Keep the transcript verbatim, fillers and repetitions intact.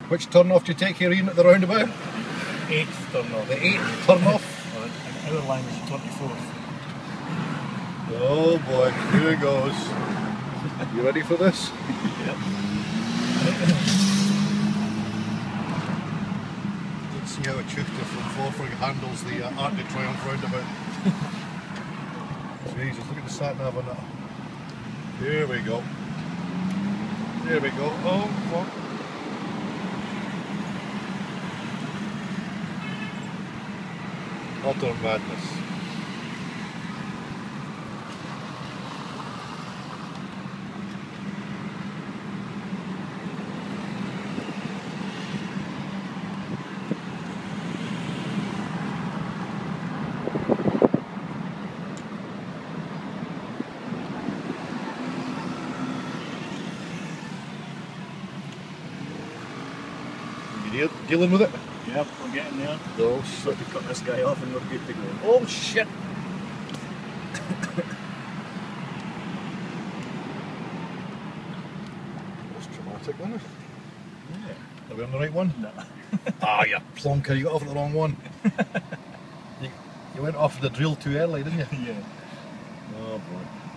Which turn off do you take here, Ian, at the roundabout? Eighth turn off. The eighth turn off? Or in our language, twenty-fourth. Oh boy, here it goes. You ready for this? Yep. Let's see how a chuchter from Forfang handles the uh, Arctic Triomphe roundabout. Jesus, look at the sat nav on that. Here we go. There we go. Oh, fuck. Utter madness. You dealing with it? Yep, we're getting there. Oh So to cut this guy off and we're good to go. Oh shit! That's traumatic, isn't it? Yeah. Are we on the right one? No. Ah, you plonker, you got off at the wrong one. you, you went off the drill too early, didn't you? Yeah. Oh boy.